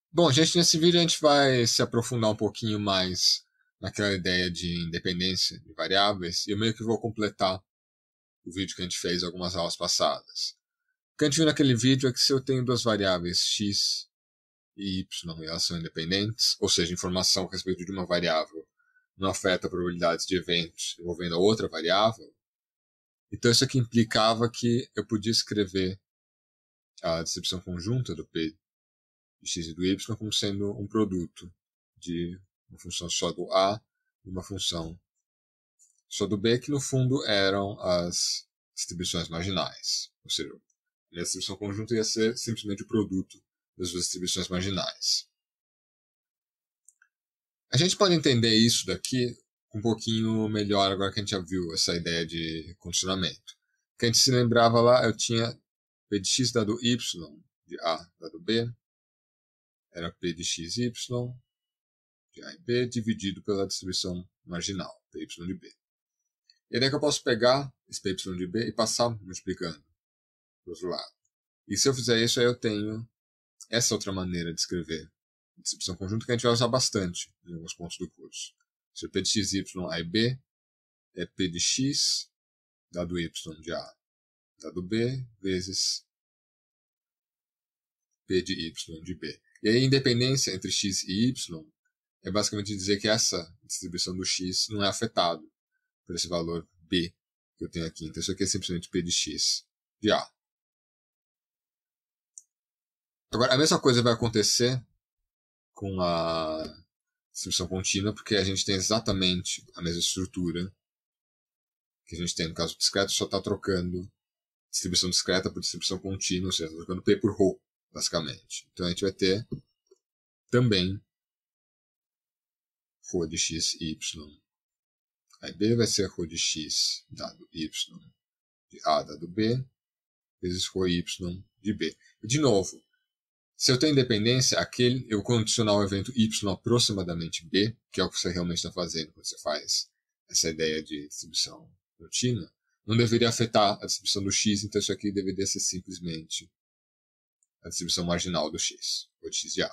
Bom, gente, nesse vídeo a gente vai se aprofundar um pouquinho mais naquela ideia de independência de variáveis e eu meio que vou completar o vídeo que a gente fez algumas aulas passadas. O que a gente viu naquele vídeo é que se eu tenho duas variáveis x e y e elas são independentes, ou seja, informação a respeito de uma variável não afeta probabilidades de eventos envolvendo a outra variável, então isso aqui implicava que eu podia escrever a distribuição conjunta do P de x e do y como sendo um produto de uma função só do A e uma função só do B, que no fundo eram as distribuições marginais. Ou seja, a distribuição conjunta ia ser simplesmente o produto das duas distribuições marginais. A gente pode entender isso daqui um pouquinho melhor agora que a gente já viu essa ideia de condicionamento. Que a gente se lembrava lá, eu tinha P de x dado y de A dado B, era P de x y de A e B dividido pela distribuição marginal, Py de B. E daí que eu posso pegar esse Py de B e passar multiplicando para o outro lado. E se eu fizer isso, aí eu tenho essa outra maneira de escrever a distribuição conjunta que a gente vai usar bastante em alguns pontos do curso. Se o P de x, y, A e B é P de x dado y de A dado B vezes P de y de B. E aí a independência entre x e y é basicamente dizer que essa distribuição do x não é afetado por esse valor b que eu tenho aqui. Então isso aqui é simplesmente P de x de A. Agora, a mesma coisa vai acontecer com a distribuição contínua, porque a gente tem exatamente a mesma estrutura que a gente tem no caso discreto, só está trocando distribuição discreta por distribuição contínua, ou seja, trocando P por ρ, basicamente. Então a gente vai ter também ρ de x e y. Aí B vai ser ρ de x dado y de A dado B, vezes ρ y de B. E de novo, se eu tenho independência, eu condicionar o evento y aproximadamente b, que é o que você realmente está fazendo quando você faz essa ideia de distribuição contínua, não deveria afetar a distribuição do x, então isso aqui deveria ser simplesmente a distribuição marginal do x, ou de x de A.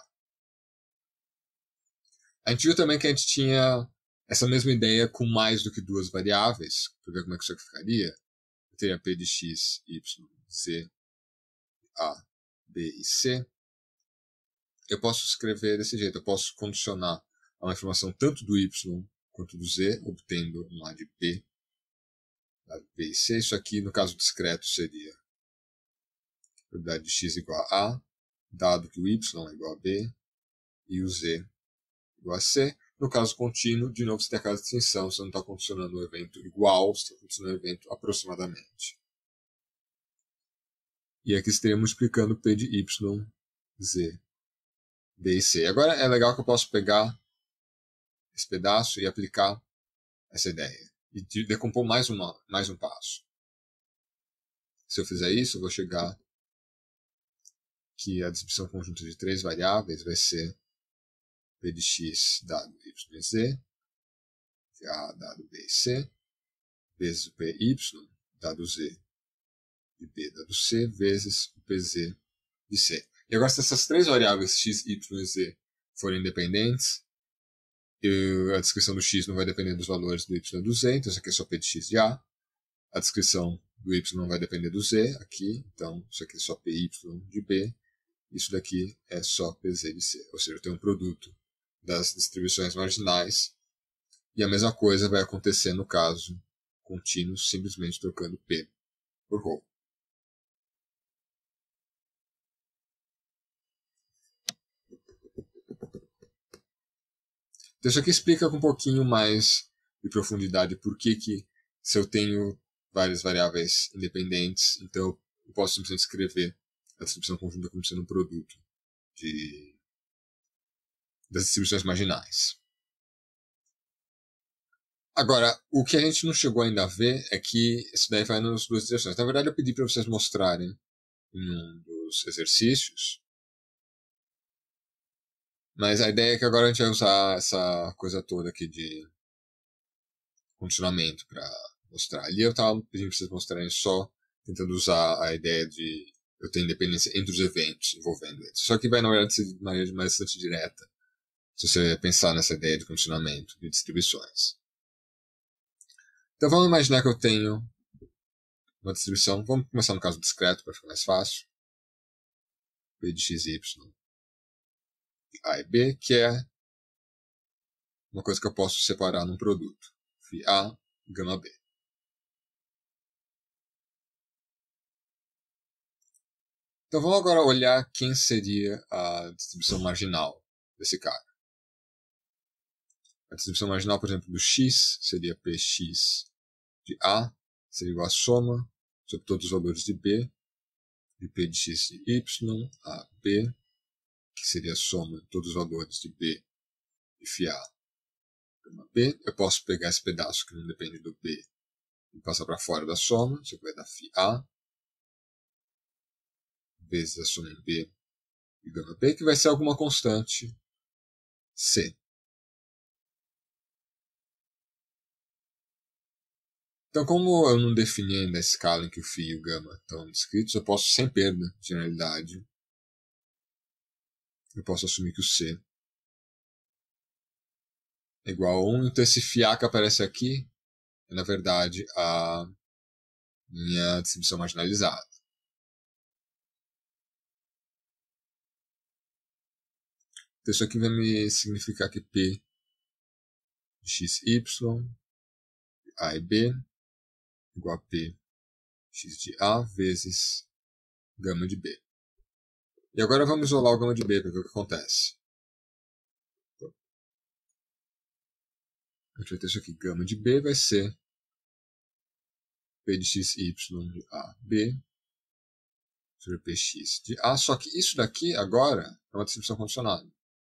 A gente viu também que a gente tinha essa mesma ideia com mais do que duas variáveis, para ver como é que isso aqui ficaria. Eu teria P de x, y, z, A, B e C. Eu posso escrever desse jeito, eu posso condicionar a uma informação tanto do y quanto do z, obtendo um A de B, B e C. Isso aqui, no caso discreto, seria a probabilidade de x igual a A, dado que o y é igual a B e o z igual a C. No caso contínuo, de novo, você tem aquela distinção, você não está condicionando o evento igual, você está condicionando o evento aproximadamente. E aqui estaria multiplicando P de y, z, B e C. Agora é legal que eu posso pegar esse pedaço e aplicar essa ideia. E decompor mais um passo. Se eu fizer isso, eu vou chegar que a distribuição conjunta de três variáveis vai ser P de x dado y e z, de A dado B e C, vezes o Py dado z de B dado C, vezes o Pz de C. E agora, se essas três variáveis x, y e z forem independentes, a descrição do x não vai depender dos valores do y e do z, então isso aqui é só P de x de A. A descrição do y não vai depender do z aqui, então isso aqui é só Py de B. Isso daqui é só Pz de C, ou seja, eu tenho um produto das distribuições marginais, e a mesma coisa vai acontecer no caso contínuo, simplesmente trocando P por ρ. Então isso aqui explica com um pouquinho mais de profundidade por que se eu tenho várias variáveis independentes, então eu posso simplesmente escrever a distribuição conjunta como sendo um produto das distribuições marginais. Agora, o que a gente não chegou ainda a ver é que isso daí vai nas duas direções. Na verdade, eu pedi para vocês mostrarem em um dos exercícios, mas a ideia é que agora a gente vai usar essa coisa toda aqui de condicionamento para mostrar. Ali eu estava pedindo para vocês mostrarem só, tentando usar a ideia de eu tenho independência entre os eventos envolvendo eles. Só que vai, na verdade, ser de maneira bastante direta, se você pensar nessa ideia de condicionamento de distribuições. Então vamos imaginar que eu tenho uma distribuição, vamos começar no caso discreto para ficar mais fácil, P de x, y, de A e B, que é uma coisa que eu posso separar num produto, φ A, gama B. Então vamos agora olhar quem seria a distribuição marginal desse cara. A distribuição marginal, por exemplo, do x seria Px de A, seria igual a soma sobre todos os valores de B, de P de x de y a B, que seria a soma de todos os valores de B de φ A, gama B. Eu posso pegar esse pedaço que não depende do B e passar para fora da soma, isso vai dar φ A, vezes a soma em B e gama B, que vai ser alguma constante C. Então, como eu não defini ainda a escala em que o φ e o gama estão descritos, eu posso, sem perda de generalidade, eu posso assumir que o C é igual a 1. Então, esse φ A que aparece aqui é, na verdade, a minha distribuição marginalizada. Então, isso aqui vai me significar que P de x, y, de A e B, igual a P x de A vezes gama de B. E agora vamos isolar o gama de B para ver o que acontece. A gente vai ter isso aqui, gama de B vai ser P de x, y de A, B, sobre Px de A, só que isso daqui agora é uma distribuição condicionada.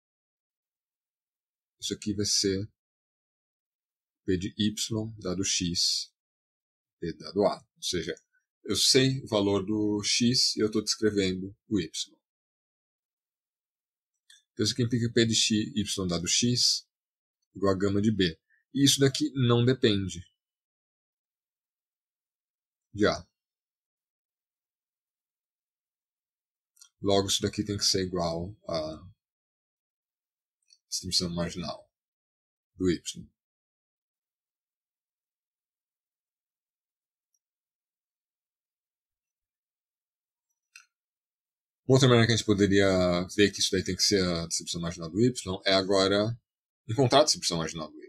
Isso aqui vai ser P de y dado x, P dado A. Ou seja, eu sei o valor do x e eu estou descrevendo o y. Então isso aqui implica que P de x, y dado x igual a gama de B. E isso daqui não depende de A. Logo, isso daqui tem que ser igual à distribuição marginal do y. Uma outra maneira que a gente poderia ver que isso daí tem que ser a distribuição marginal do y é agora encontrar a distribuição marginal do y.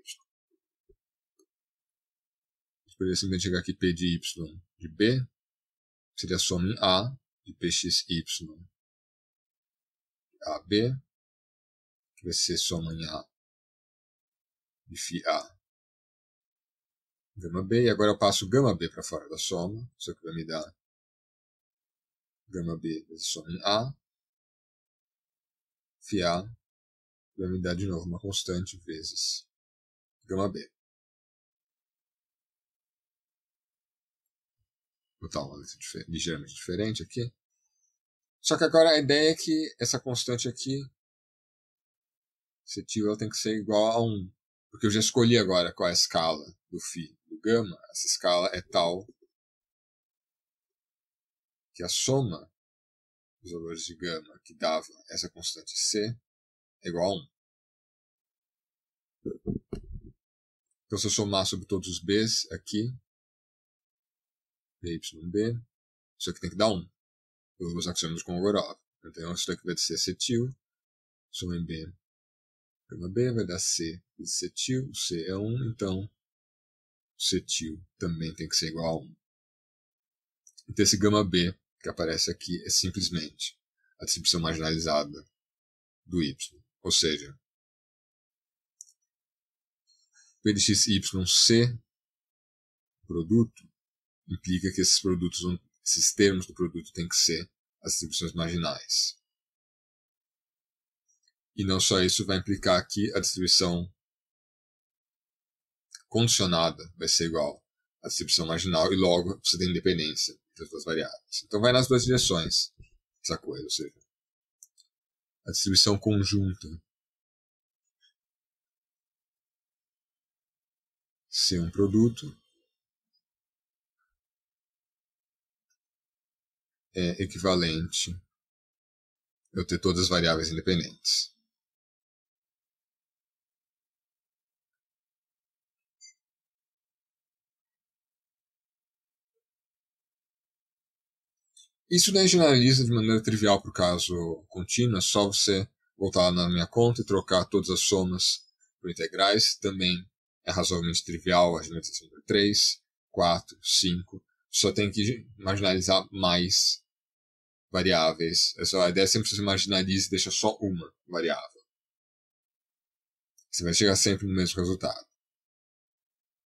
A gente poderia simplesmente chegar aqui P de y de B, seria a soma em A de Pxy de AB, que vai ser soma em A de φ A gama B, e agora eu passo gama B para fora da soma, isso aqui vai me dar gama B vezes soma em A, φ A, vai me dar de novo uma constante vezes gama B. Vou botar uma letra ligeiramente diferente aqui. Só que agora a ideia é que essa constante aqui, cetil, ela tem que ser igual a 1. Porque eu já escolhi agora qual é a escala do φ do gama. Essa escala é tal que a soma dos valores de gama que dava essa constante C é igual a 1. Então, se eu somar sobre todos os B's aqui, B, Y, B, isso aqui tem que dar 1. Eu vou usar axiomas com Gorov. Então, isso aqui vai ser cetil, soma em B, gama B, vai dar C de cetil, o C é 1, então o cetil também tem que ser igual a 1. Então, esse gama B que aparece aqui é simplesmente a distribuição marginalizada do Y. Ou seja, P de x, y, C, produto, implica que esses produtos, esses termos do produto têm que ser as distribuições marginais. E não só isso, vai implicar que a distribuição condicionada vai ser igual à distribuição marginal e logo você tem independência entre as duas variáveis. Então vai nas duas direções essa coisa, ou seja, a distribuição conjunta ser um produto é equivalente eu ter todas as variáveis independentes. Isso daí generaliza de maneira trivial para o caso contínuo, é só você voltar lá na minha conta e trocar todas as somas por integrais. Também é razoavelmente trivial, a generalização por 3, 4, 5. Só tem que marginalizar mais variáveis. A ideia é sempre que você marginalize e deixa só uma variável. Você vai chegar sempre no mesmo resultado.